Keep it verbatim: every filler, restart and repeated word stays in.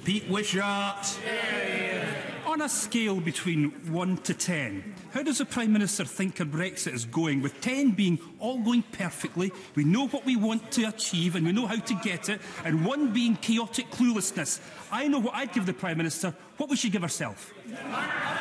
Pete Wishart. On a scale between one to ten, how does the Prime Minister think our Brexit is going, with ten being all going perfectly, we know what we want to achieve and we know how to get it, and one being chaotic cluelessness? I know what I'd give the Prime Minister. What would she give herself?